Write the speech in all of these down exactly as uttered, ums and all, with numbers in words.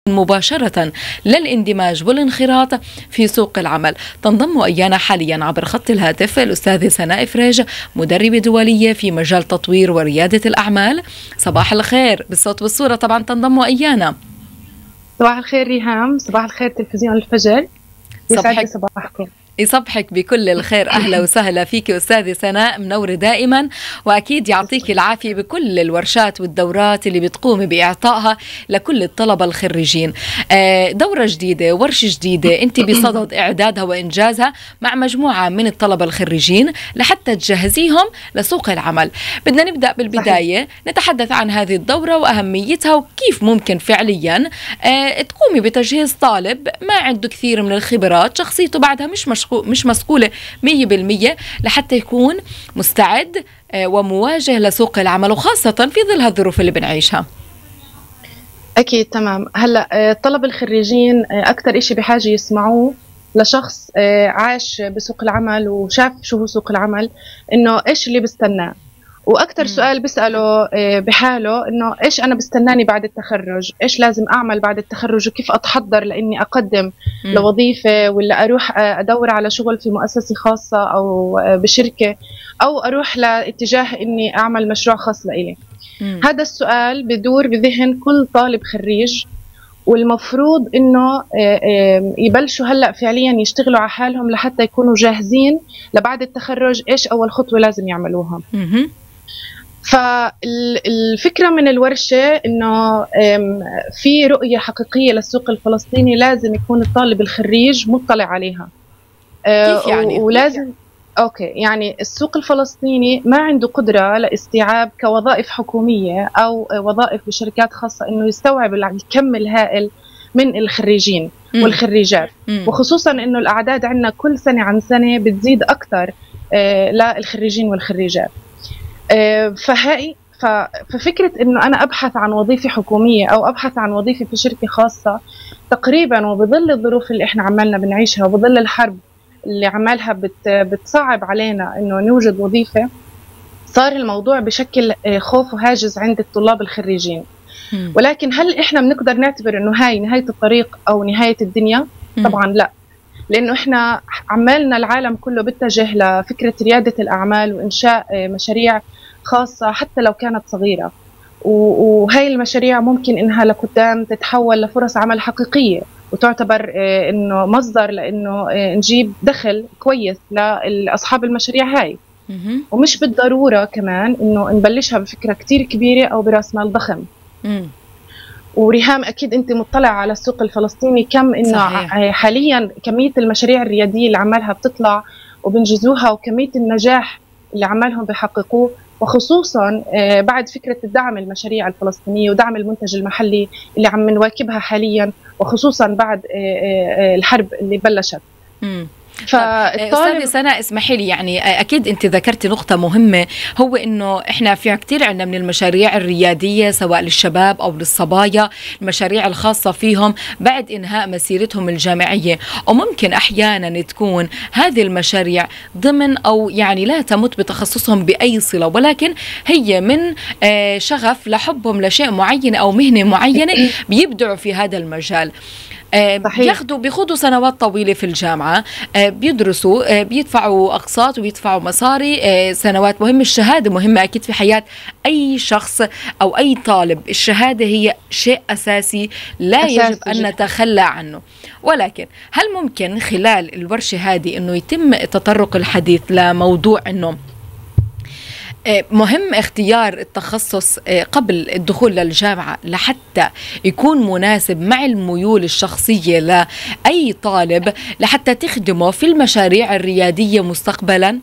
مباشرة للاندماج والانخراط في سوق العمل. تنضم إيانا حاليا عبر خط الهاتف الأستاذة سناء فريج، مدربة دولية في مجال تطوير وريادة الأعمال. صباح الخير بالصوت والصورة. طبعا تنضم إيانا. صباح الخير ريهام، صباح الخير تلفزيون الفجر. صباحك صباحكم. يصبحك بكل الخير. أهلا وسهلا فيك أستاذة سناء، منورة دائما، وأكيد يعطيك العافية بكل الورشات والدورات اللي بتقومي بإعطائها لكل الطلبة الخريجين. دورة جديدة، ورشة جديدة، أنت بصدد إعدادها وإنجازها مع مجموعة من الطلبة الخريجين لحتى تجهزيهم لسوق العمل. بدنا نبدأ بالبداية. صحيح. نتحدث عن هذه الدورة وأهميتها وكيف ممكن فعليا تقومي بتجهيز طالب ما عنده كثير من الخبرات، شخصيته بعدها مش مش مش مسؤولة مية بالمية لحتى يكون مستعد ومواجه لسوق العمل، وخاصة في ظل هالظروف اللي بنعيشها. أكيد تمام. هلأ طلب الخريجين أكثر إشي بحاجة يسمعوه لشخص عاش بسوق العمل وشاف شو هو سوق العمل، إنه إيش اللي بستناه، وأكثر سؤال بسأله بحاله إنه إيش أنا بستناني بعد التخرج، إيش لازم أعمل بعد التخرج، وكيف أتحضر لإني أقدم مم. لوظيفة، ولا أروح أدور على شغل في مؤسسة خاصة أو بشركة، أو أروح لاتجاه إني أعمل مشروع خاص لإلي. مم. هذا السؤال بدور بذهن كل طالب خريج، والمفروض إنه يبلشوا هلأ فعليا يشتغلوا على حالهم لحتى يكونوا جاهزين لبعد التخرج إيش أول خطوة لازم يعملوها. مم. فالفكرة من الورشة إنه في رؤية حقيقية للسوق الفلسطيني لازم يكون الطالب الخريج مطلع عليها. كيف يعني؟ ولازم أوكي يعني السوق الفلسطيني ما عنده قدرة لاستيعاب كوظائف حكومية أو وظائف بشركات خاصة إنه يستوعب الكم الهائل من الخريجين م. والخريجات، م. وخصوصا إنه الأعداد عندنا كل سنة عن سنة بتزيد أكثر للخريجين والخريجات. فهاي ففكرة إنه أنا أبحث عن وظيفة حكومية أو أبحث عن وظيفة في شركة خاصة تقريبا، وبظل الظروف اللي إحنا عمالنا بنعيشها وبظل الحرب اللي عمالها بت بتصعب علينا إنه نوجد وظيفة، صار الموضوع بشكل خوف وهاجس عند الطلاب الخريجين. م. ولكن هل إحنا بنقدر نعتبر إنه هاي نهاية الطريق أو نهاية الدنيا؟ م. طبعا لا، لأنه إحنا عمالنا العالم كله بيتجه لفكرة ريادة الأعمال وإنشاء مشاريع خاصة حتى لو كانت صغيرة، وهي المشاريع ممكن إنها لقدام تتحول لفرص عمل حقيقية وتعتبر إنه مصدر لإنه نجيب دخل كويس لأصحاب المشاريع هاي. ومش بالضرورة كمان إنه نبلشها بفكرة كتير كبيرة أو برأس مال ضخم. وريهام أكيد أنت مطلع على السوق الفلسطيني كم إنه صحيح. حاليا كمية المشاريع الريادية اللي عمالها بتطلع وبنجزوها، وكمية النجاح اللي عمالهم بيحققوه، وخصوصا بعد فكرة الدعم المشاريع الفلسطينية ودعم المنتج المحلي اللي عم نواكبها حاليا، وخصوصا بعد الحرب اللي بلشت. م. أستاذة سناء اسمحي لي، يعني أكيد أنت ذكرتي نقطة مهمة، هو إنه إحنا في كتير عندنا من المشاريع الريادية سواء للشباب أو للصبايا، المشاريع الخاصة فيهم بعد إنهاء مسيرتهم الجامعية، وممكن أحيانا تكون هذه المشاريع ضمن أو يعني لا تمت بتخصصهم بأي صلة، ولكن هي من شغف لحبهم لشيء معين أو مهنة معينة بيبدعوا في هذا المجال. بياخدوا بيخوضوا سنوات طويلة في الجامعة، بيدرسوا، بيدفعوا أقساط وبيدفعوا مصاري، سنوات مهمة. الشهادة مهمة أكيد في حياة أي شخص أو أي طالب، الشهادة هي شيء أساسي لا أساسي يجب أن نتخلى عنه. ولكن هل ممكن خلال الورشة هذه أنه يتم تطرق الحديث لموضوع أنه مهم اختيار التخصص قبل الدخول للجامعة لحتى يكون مناسب مع الميول الشخصية لأي طالب لحتى تخدمه في المشاريع الريادية مستقبلا؟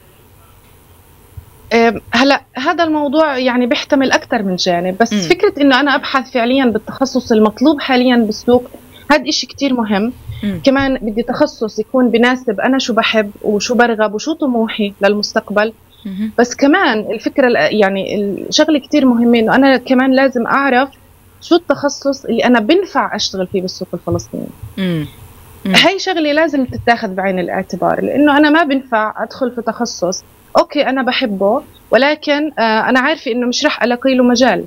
هلا هذا الموضوع يعني بيحتمل أكثر من جانب، بس م. فكرة إنه أنا أبحث فعليا بالتخصص المطلوب حاليا بالسوق هذا إشي كتير مهم. م. كمان بدي تخصص يكون بناسب أنا شو بحب وشو برغب وشو طموحي للمستقبل. بس كمان الفكرة يعني الشغلة كتير مهمة إنه أنا كمان لازم أعرف شو التخصص اللي أنا بنفع أشتغل فيه بالسوق الفلسطيني. مم. مم. هاي شغلة لازم تتاخذ بعين الاعتبار، لأنه أنا ما بنفع أدخل في تخصص أوكي أنا بحبه ولكن آه أنا عارفة إنه مش رح ألاقي له مجال،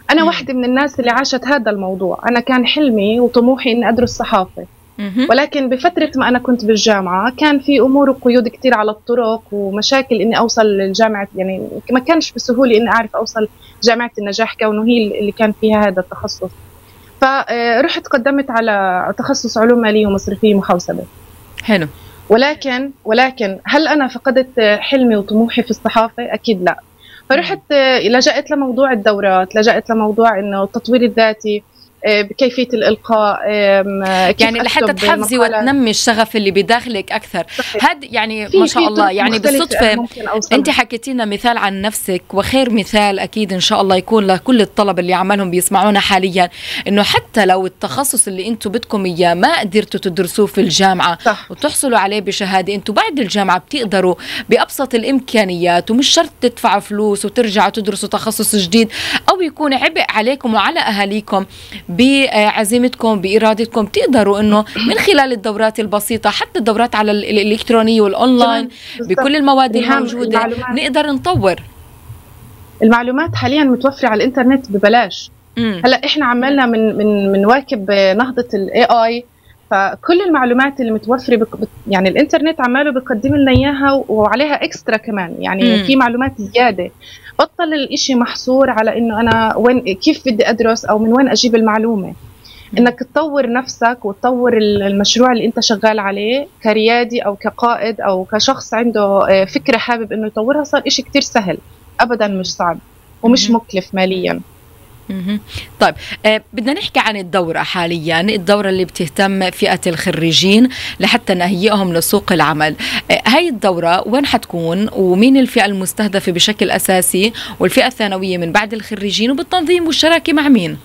أنا واحدة من الناس اللي عاشت هذا الموضوع. أنا كان حلمي وطموحي إني أدرس صحافة، ولكن بفترة ما أنا كنت بالجامعة كان في أمور وقيود كتير على الطرق ومشاكل إني أوصل للجامعة، يعني ما كانش بسهولة إني أعرف أوصل جامعة النجاح كونه هي اللي كان فيها هذا التخصص. فرحت قدمت على تخصص علوم مالية ومصرفية محوسبة. حلو. ولكن ولكن هل أنا فقدت حلمي وطموحي في الصحافة؟ أكيد لا. فرحت لجأت لموضوع الدورات، لجأت لموضوع إنه التطوير الذاتي، بكيفية الإلقاء، يعني لحتى تحفزي وتنمي الشغف اللي بداخلك أكثر. هذا يعني ما شاء الله. يعني بالصدفة أنت حكيتي لنا مثال عن نفسك، وخير مثال أكيد إن شاء الله يكون لكل الطلبة اللي عمالهم بيسمعونا حاليا، إنه حتى لو التخصص اللي أنتم بدكم إياه ما قدرتوا تدرسوه في الجامعة صح. وتحصلوا عليه بشهادة، أنتم بعد الجامعة بتقدروا بأبسط الإمكانيات، ومش شرط تدفعوا فلوس وترجعوا تدرسوا تخصص جديد أو يكون عبء عليكم وعلى أهاليكم. بعزيمتكم بإرادتكم تقدروا إنه من خلال الدورات البسيطة، حتى الدورات على الإلكترونية والأونلاين بكل المواد الموجودة، نقدر نطور. المعلومات حاليا متوفرة على الإنترنت ببلاش. مم. هلا إحنا عملنا من من من واكب نهضة ال إيه آي، فكل المعلومات اللي متوفرة بك يعني الإنترنت عماله بيقدم لنا إياها وعليها إكسترا كمان، يعني مم. في معلومات زيادة. بطل الإشي محصور على إنه أنا وين كيف بدي أدرس أو من وين أجيب المعلومة. إنك تطور نفسك وتطور المشروع اللي أنت شغال عليه كريادي أو كقائد أو كشخص عنده فكرة حابب إنه يطورها، صار إشي كتير سهل، أبدا مش صعب ومش مكلف ماليا. طيب آه بدنا نحكي عن الدورة حاليا، الدورة اللي بتهتم فئة الخريجين لحتى نهيئهم لسوق العمل. آه هاي الدورة وين حتكون، ومين الفئة المستهدفة بشكل أساسي، والفئة الثانوية من بعد الخريجين، وبالتنظيم والشراكة مع مين؟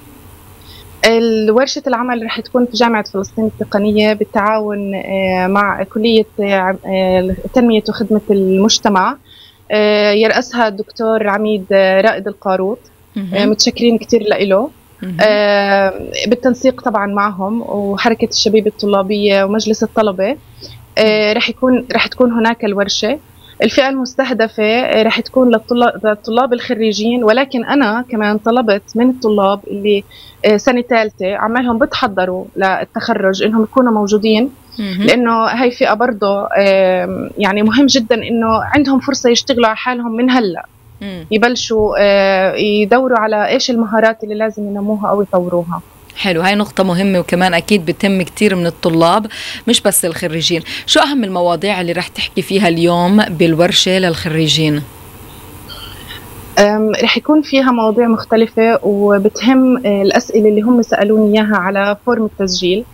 ورشة العمل رح تكون في جامعة فلسطين التقنية بالتعاون آه مع كلية آه تنمية وخدمة المجتمع، آه يرأسها الدكتور عميد رائد القاروط. متشكرين كتير لإله. آه بالتنسيق طبعا معهم وحركة الشبيبة الطلابية ومجلس الطلبة. آه رح يكون رح تكون هناك الورشة. الفئة المستهدفة رح تكون للطلاب, للطلاب الخريجين، ولكن أنا كمان طلبت من الطلاب اللي آه سنة ثالثة عمالهم بتحضروا للتخرج إنهم يكونوا موجودين، لأنه هاي فئة برضه آه يعني مهم جدا إنه عندهم فرصة يشتغلوا على حالهم من هلأ، يبلشوا يدوروا على ايش المهارات اللي لازم ينموها او يطوروها. حلو، هاي نقطة مهمة، وكمان أكيد بتم كتير من الطلاب مش بس الخريجين. شو أهم المواضيع اللي رح تحكي فيها اليوم بالورشة للخريجين؟ رح يكون فيها مواضيع مختلفة وبتهم الأسئلة اللي هم سألوني إياها على فورم التسجيل.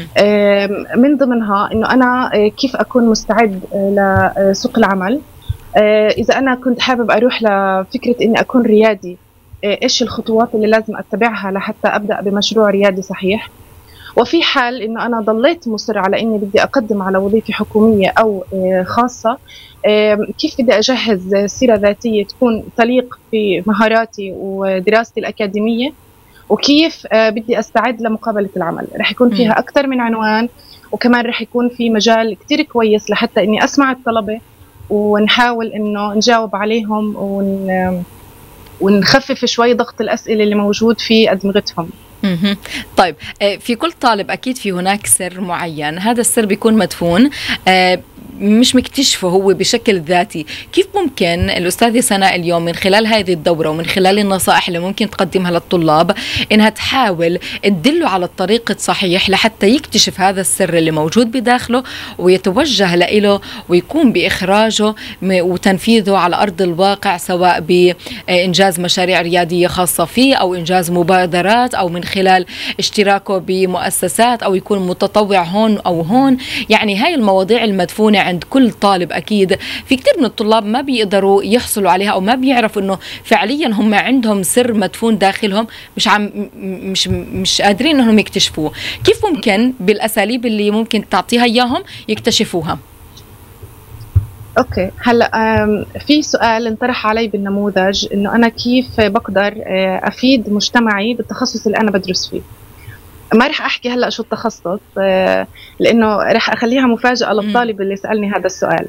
من ضمنها إنه أنا كيف أكون مستعد لسوق العمل، إذا أنا كنت حابب أروح لفكرة إني أكون ريادي، إيش الخطوات اللي لازم أتبعها لحتى أبدأ بمشروع ريادي صحيح. وفي حال إنه أنا ضليت مصر على إني بدي أقدم على وظيفة حكومية أو خاصة، كيف بدي أجهز سيرة ذاتية تكون تليق في مهاراتي ودراستي الأكاديمية، وكيف بدي أستعد لمقابلة العمل. رح يكون فيها أكثر من عنوان، وكمان رح يكون في مجال كتير كويس لحتى إني أسمع الطلبة ونحاول إنه نجاوب عليهم ون... ونخفف شوي ضغط الأسئلة اللي موجود في أدمغتهم. طيب في كل طالب أكيد في هناك سر معين، هذا السر بيكون مدفون مش مكتشفه هو بشكل ذاتي. كيف ممكن الأستاذة سناء اليوم من خلال هذه الدورة ومن خلال النصائح اللي ممكن تقدمها للطلاب إنها تحاول تدله على الطريق الصحيح لحتى يكتشف هذا السر اللي موجود بداخله ويتوجه له ويقوم بإخراجه وتنفيذه على أرض الواقع، سواء بإنجاز مشاريع ريادية خاصة فيه أو إنجاز مبادرات أو من خلال اشتراكه بمؤسسات أو يكون متطوع هون أو هون. يعني هاي المواضيع المدفونة عند كل طالب. أكيد في كتير من الطلاب ما بيقدروا يحصلوا عليها أو ما بيعرفوا إنه فعليا هم عندهم سر مدفون داخلهم مش عم مش مش قادرين إنهم يكتشفوه. كيف ممكن بالأساليب اللي ممكن تعطيها إياهم يكتشفوها؟ اوكي، هلا في سؤال انطرح علي بالنموذج انه انا كيف بقدر افيد مجتمعي بالتخصص اللي انا بدرس فيه. ما رح احكي هلا شو التخصص لانه رح اخليها مفاجأة للطالب اللي سألني هذا السؤال.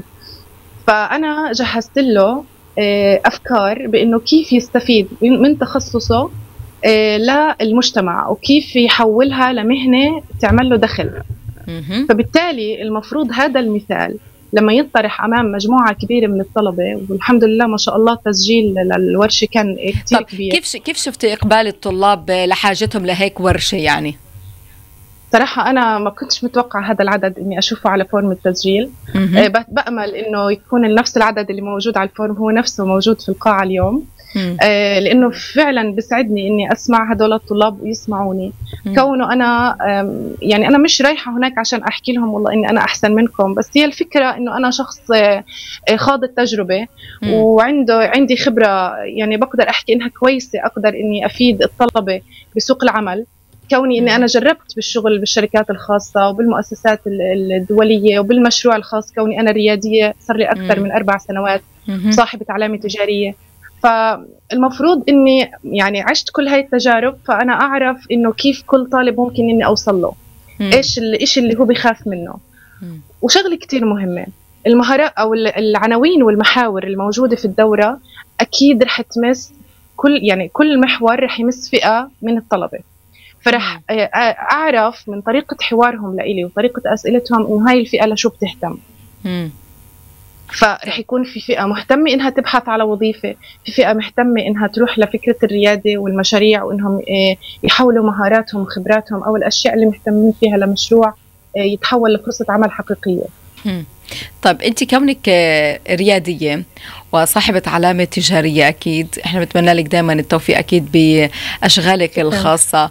فانا جهزت له افكار بانه كيف يستفيد من تخصصه للمجتمع وكيف يحولها لمهنة تعمل له دخل. فبالتالي المفروض هذا المثال لما ينطرح أمام مجموعة كبيرة من الطلبة، والحمد لله ما شاء الله تسجيل للورشة كان كتير كبير. كيف كيف شفتي إقبال الطلاب لحاجتهم لهيك ورشة؟ يعني صراحة أنا ما كنتش متوقع هذا العدد إني أشوفه على فورم التسجيل. أه بأمل إنه يكون نفس العدد اللي موجود على الفورم هو نفسه موجود في القاعة اليوم. آه لأنه فعلا بسعدني إني أسمع هدول الطلاب ويسمعوني. مم. كونه أنا يعني أنا مش رايحة هناك عشان أحكي لهم والله إني أنا أحسن منكم، بس هي الفكرة إنه أنا شخص خاض التجربة. مم. وعنده عندي خبرة يعني بقدر أحكي إنها كويسة، أقدر إني أفيد الطلبة بسوق العمل، كوني إني أنا جربت بالشغل بالشركات الخاصة وبالمؤسسات الدولية وبالمشروع الخاص، كوني أنا ريادية صار لي أكثر مم. من أربع سنوات، مم. صاحبة علامة تجارية. فالمفروض إني يعني عشت كل هاي التجارب، فأنا أعرف إنه كيف كل طالب ممكن إني أوصل له، مم. إيش الإشي اللي هو بيخاف منه. مم. وشغلة كتير مهمة، المهارات أو العناوين والمحاور الموجودة في الدورة أكيد رح تمس كل يعني كل محور رح يمس فئة من الطلبة. فرح أعرف من طريقة حوارهم لإلي وطريقة أسئلتهم إنه هاي الفئة لشو بتهتم. مم. فرح يكون في فئة مهتمة إنها تبحث على وظيفة، في فئة مهتمة إنها تروح لفكرة الريادة والمشاريع وإنهم يحولوا مهاراتهم وخبراتهم أو الأشياء اللي مهتمين فيها لمشروع يتحول لفرصة عمل حقيقية. طيب أنت كونك ريادية وصاحبة علامة تجارية، أكيد إحنا بنتمنى لك دائما التوفيق أكيد بأشغالك الخاصة.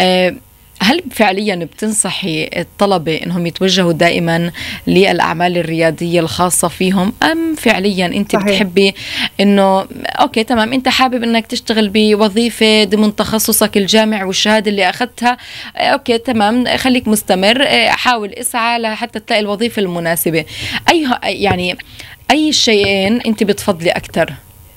هل فعليا بتنصحي الطلبة انهم يتوجهوا دائما للأعمال الريادية الخاصة فيهم، ام فعليا انت صحيح. بتحبي انه اوكي تمام انت حابب انك تشتغل بوظيفة ضمن تخصصك الجامعي والشهادة اللي اخذتها، اوكي تمام خليك مستمر، حاول اسعى لحتى تلاقي الوظيفة المناسبة. اي يعني اي شيئين انت بتفضلي اكثر؟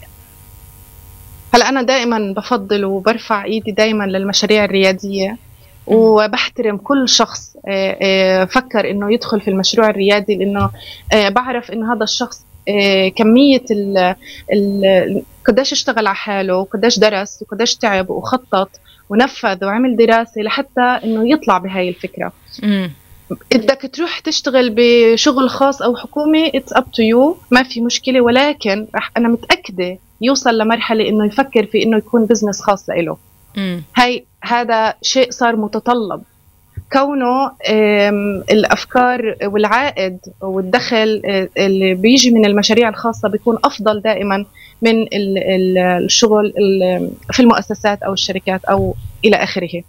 هلا انا دائما بفضل وبرفع ايدي دائما للمشاريع الريادية، وبحترم كل شخص فكر انه يدخل في المشروع الريادي، لانه بعرف انه هذا الشخص كمية ال قديش اشتغل على حاله وقديش درس وقديش تعب وخطط ونفذ وعمل دراسة لحتى انه يطلع بهاي الفكرة. مم. بدك تروح تشتغل بشغل خاص او حكومي it's up to you، ما في مشكلة، ولكن رح انا متأكدة يوصل لمرحلة انه يفكر في انه يكون بزنس خاص له. هاي هذا شيء صار متطلب، كونه الأفكار والعائد والدخل اللي بيجي من المشاريع الخاصة بيكون أفضل دائما من الشغل في المؤسسات أو الشركات أو إلى آخره.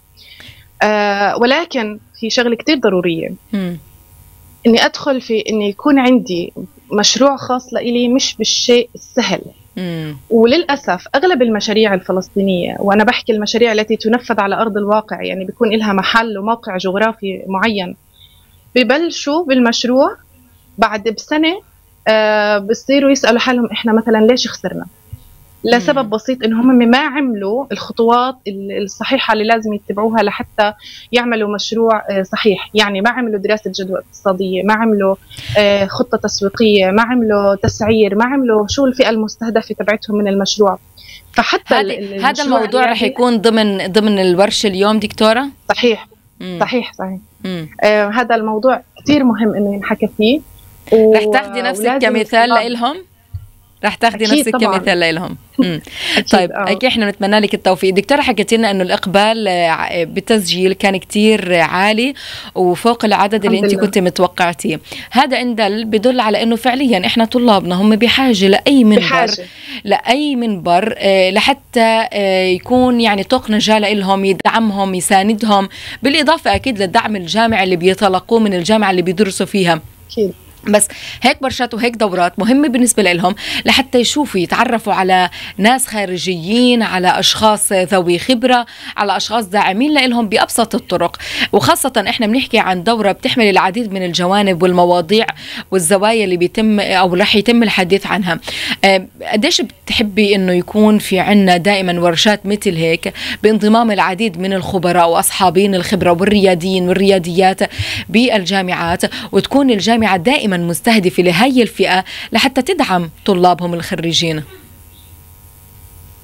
ولكن في شغلة كتير ضرورية، م. إني أدخل في إني يكون عندي مشروع خاص لإلي مش بالشيء السهل. مم. وللأسف أغلب المشاريع الفلسطينية، وأنا بحكي المشاريع التي تنفذ على أرض الواقع، يعني بيكون لها محل وموقع جغرافي معين، ببلشوا بالمشروع بعد بسنة آه بصيروا يسألوا حالهم إحنا مثلا ليش خسرنا، لسبب بسيط إن هم ما عملوا الخطوات الصحيحة اللي لازم يتبعوها لحتى يعملوا مشروع صحيح. يعني ما عملوا دراسة جدوى اقتصادية، ما عملوا خطة تسويقية، ما عملوا تسعير، ما عملوا شو الفئة المستهدفة تبعتهم من المشروع. فحتى هذا الموضوع رح يكون ضمن ضمن الورشة اليوم دكتورة؟ صحيح مم. صحيح صحيح آه هذا الموضوع كتير مهم إنه ينحكى فيه. رح تاخدي نفسك كمثال لإلهم؟ رح تاخدي نفسك طبعاً. كمثال لهم. طيب أكيد احنا بنتمنى لك التوفيق. دكتورة حكيت لنا انه الاقبال بالتسجيل كان كتير عالي وفوق العدد اللي انت كنت متوقعتيه، هذا ان دل بدل على انه فعليا احنا طلابنا هم بحاجه لاي منبر بحاجة. لاي منبر لحتى يكون يعني طوق نجاه لهم، يدعمهم يساندهم، بالاضافه اكيد للدعم الجامعي اللي بيتلقوه من الجامعه اللي بيدرسوا فيها. أكيد. بس هيك ورشات وهيك دورات مهمة بالنسبة لهم لحتى يشوفوا يتعرفوا على ناس خارجيين، على أشخاص ذوي خبرة، على أشخاص داعمين لهم بأبسط الطرق. وخاصة إحنا بنحكي عن دورة بتحمل العديد من الجوانب والمواضيع والزوايا اللي بيتم أو رح يتم الحديث عنها. قديش بتحبي إنه يكون في عنا دائما ورشات مثل هيك بانضمام العديد من الخبراء وأصحابين الخبرة والرياديين والرياديات بالجامعات، وتكون الجامعة دائما مستهدفة لهي الفئة لحتى تدعم طلابهم الخريجين؟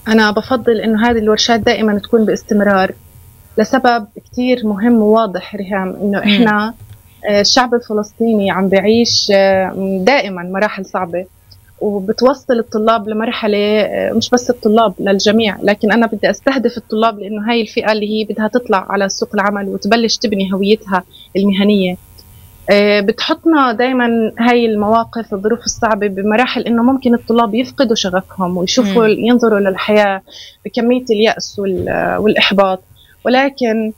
أنا بفضل إنه هذه الورشات دائما تكون باستمرار لسبب كتير مهم وواضح ريهام، إنه إحنا الشعب الفلسطيني عم بيعيش دائما مراحل صعبة، وبتوصل الطلاب لمرحلة، مش بس الطلاب للجميع، لكن أنا بدي أستهدف الطلاب لأنه هاي الفئة اللي هي بدها تطلع على سوق العمل وتبلش تبني هويتها المهنية. بتحطنا دايما هاي المواقف الظروف الصعبة بمراحل إنه ممكن الطلاب يفقدوا شغفهم ويشوفوا م. ينظروا للحياة بكمية اليأس والإحباط. ولكن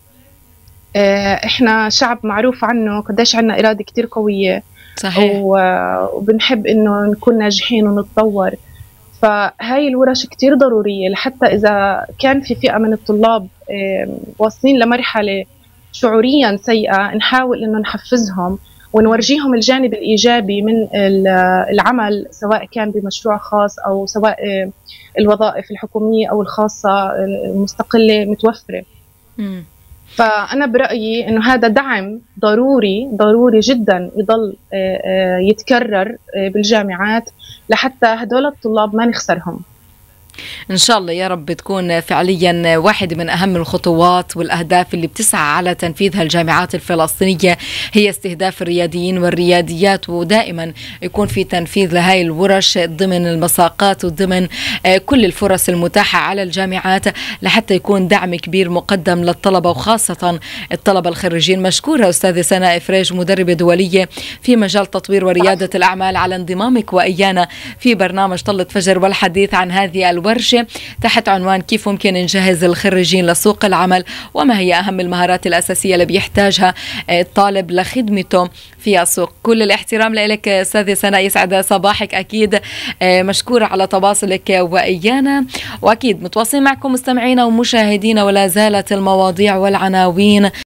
إحنا شعب معروف عنه قديش عنا إرادة كتير قوية، صحيح، وبنحب إنه نكون ناجحين ونتطور. فهاي الورش كتير ضرورية لحتى إذا كان في فئة من الطلاب واصلين لمرحلة شعوريا سيئة، نحاول إنه نحفزهم ونورجيهم الجانب الإيجابي من العمل، سواء كان بمشروع خاص أو سواء الوظائف الحكومية أو الخاصة المستقلة متوفرة. م. فأنا برأيي إنه هذا دعم ضروري ضروري جدا يضل يتكرر بالجامعات لحتى هدول الطلاب ما نخسرهم. إن شاء الله يا رب تكون فعليا واحدة من أهم الخطوات والأهداف اللي بتسعى على تنفيذها الجامعات الفلسطينية هي استهداف الرياديين والرياديات، ودائما يكون في تنفيذ لهاي الورش ضمن المساقات وضمن كل الفرص المتاحة على الجامعات لحتى يكون دعم كبير مقدم للطلبة وخاصة الطلبة الخريجين. مشكورة أستاذة سناء إفراج، مدربة دولية في مجال تطوير وريادة الأعمال، على انضمامك وإيانا في برنامج طلة فجر والحديث عن هذه الورشة تحت عنوان كيف ممكن نجهز الخريجين لسوق العمل وما هي أهم المهارات الأساسية اللي بيحتاجها الطالب لخدمته في السوق. كل الاحترام لك أستاذة سناء، يسعد صباحك. أكيد مشكورة على تواصلك وإيانا، وأكيد متواصلين معكم مستمعينا ومشاهدينا، ولا زالت المواضيع والعناوين